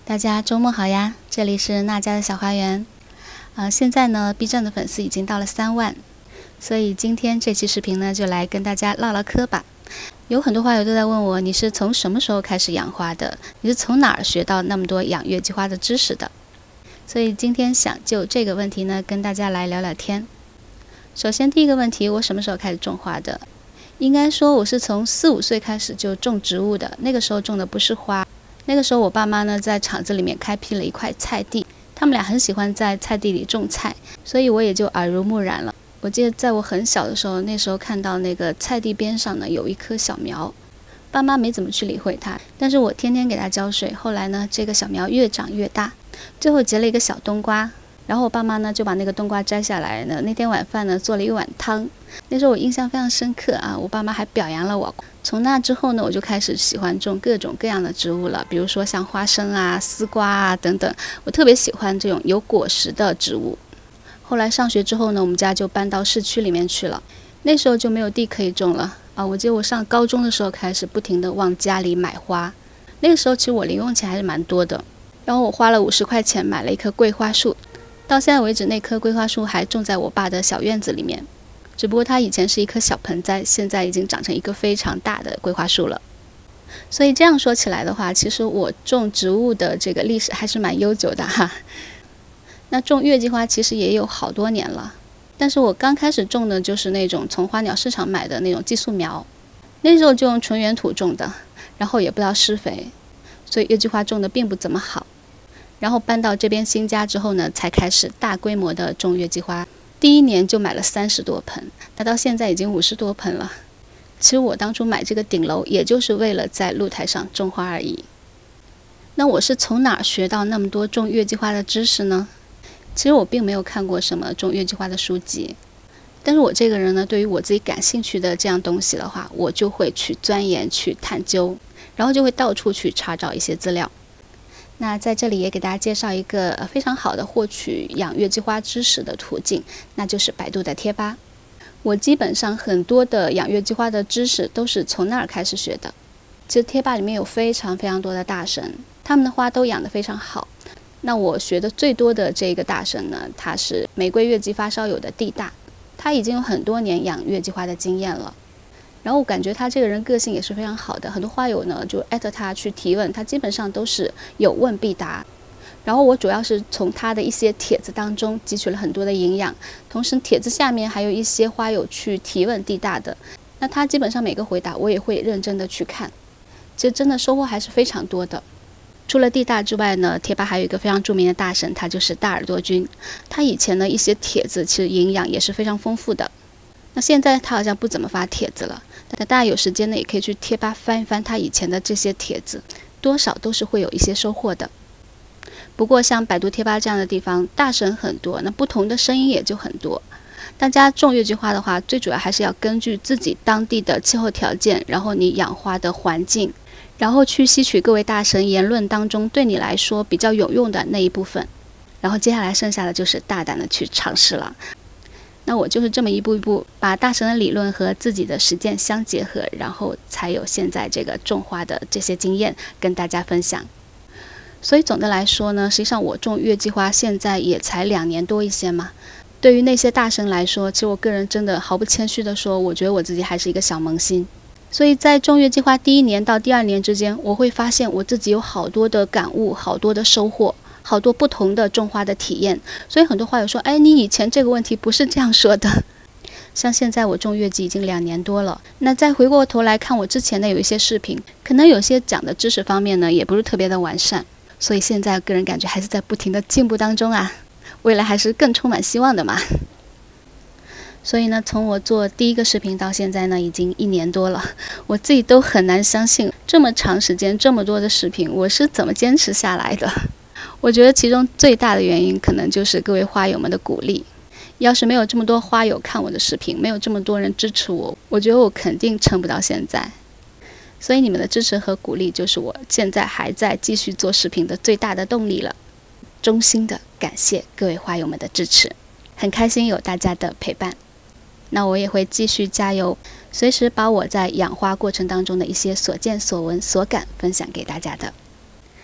大家周末好呀，这里是娜家的小花园。现在呢 B 站的粉丝已经到了3万，所以今天这期视频呢就来跟大家唠唠嗑吧。有很多花友都在问我，你是从什么时候开始养花的？你是从哪儿学到那么多养月季花的知识的？所以今天想就这个问题呢跟大家来聊聊天。首先第一个问题，我什么时候开始种花的？应该说我是从4、5岁开始就种植物的，那个时候种的不是花。那个时候我爸妈呢在厂子里面开辟了一块菜地，他们俩很喜欢在菜地里种菜，所以我也就耳濡目染了。我记得在我很小的时候，那时候看到那个菜地边上呢有一棵小苗，爸妈没怎么去理会它，但是我天天给它浇水。后来呢这个小苗越长越大，最后结了一个小冬瓜，然后我爸妈呢就把那个冬瓜摘下来呢，那天晚饭呢做了一碗汤。那时候我印象非常深刻啊，我爸妈还表扬了我。从那之后呢，我就开始喜欢种各种各样的植物了，比如说像花生啊、丝瓜啊等等，我特别喜欢这种有果实的植物。后来上学之后呢，我们家就搬到市区里面去了，那时候就没有地可以种了啊。我记得我上高中的时候开始不停地往家里买花，那个时候其实我零用钱还是蛮多的，然后我花了50块钱买了一棵桂花树，到现在为止那棵桂花树还种在我爸的小院子里面。只不过它以前是一棵小盆栽，现在已经长成一个非常大的桂花树了。所以这样说起来的话，其实我种植物的这个历史还是蛮悠久的哈。那种月季花其实也有好多年了，但是我刚开始种的就是那种从花鸟市场买的那种寄宿苗，那时候就用纯原土种的，然后也不知道施肥，所以月季花种的并不怎么好。然后搬到这边新家之后呢，才开始大规模的种月季花。第1年就买了30多盆，那到现在已经50多盆了。其实我当初买这个顶楼也就是为了在露台上种花而已。那我是从哪儿学到那么多种月季花的知识呢？其实我并没有看过什么种月季花的书籍，但是我这个人呢，对于我自己感兴趣的这样东西的话，我就会去钻研、去探究，然后就会到处去查找一些资料。那在这里也给大家介绍一个非常好的获取养月季花知识的途径，那就是百度的贴吧。我基本上很多的养月季花的知识都是从那儿开始学的。其实贴吧里面有非常非常多的大神，他们的花都养得非常好。那我学的最多的这个大神呢，他是玫瑰月季发烧友的地大，他已经有很多年养月季花的经验了。然后我感觉他这个人个性也是非常好的，很多花友呢就艾特他去提问，他基本上都是有问必答。然后我主要是从他的一些帖子当中汲取了很多的营养，同时帖子下面还有一些花友去提问地大的，那他基本上每个回答我也会认真的去看，其实真的收获还是非常多的。除了地大之外呢，贴吧还有一个非常著名的大神，他就是大耳朵君。他以前的一些帖子其实营养也是非常丰富的，那现在他好像不怎么发帖子了，但大家有时间呢也可以去贴吧翻一翻他以前的这些帖子，多少都是会有一些收获的。不过像百度贴吧这样的地方，大神很多，那不同的声音也就很多。大家种月季花的话，最主要还是要根据自己当地的气候条件，然后你养花的环境，然后去吸取各位大神言论当中对你来说比较有用的那一部分，然后接下来剩下的就是大胆的去尝试了。那我就是这么一步一步把大神的理论和自己的实践相结合，然后才有现在这个种花的这些经验跟大家分享。所以总的来说呢，实际上我种月季花现在也才2年多一些嘛。对于那些大神来说，其实我个人真的毫不谦虚的说，我觉得我自己还是一个小萌新。所以在种月季花第1年到第2年之间，我会发现我自己有好多的感悟，好多的收获，好多不同的种花的体验。所以很多花友说，哎，你以前这个问题不是这样说的。像现在我种月季已经2年多了，那再回过头来看我之前的有一些视频，可能有些讲的知识方面呢也不是特别的完善，所以现在个人感觉还是在不停的进步当中啊，未来还是更充满希望的嘛。所以呢，从我做第1个视频到现在呢，已经1年多了，我自己都很难相信这么长时间这么多的视频我是怎么坚持下来的。我觉得其中最大的原因可能就是各位花友们的鼓励。要是没有这么多花友看我的视频，没有这么多人支持我，我觉得我肯定撑不到现在。所以你们的支持和鼓励就是我现在还在继续做视频的最大的动力了。衷心的感谢各位花友们的支持，很开心有大家的陪伴。那我也会继续加油，随时把我在养花过程当中的一些所见所闻所感分享给大家的。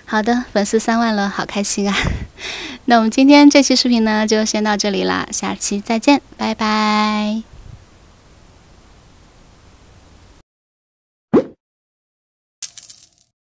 好的，粉丝3万了，好开心啊！那我们今天这期视频呢，就先到这里啦，下期再见，拜拜。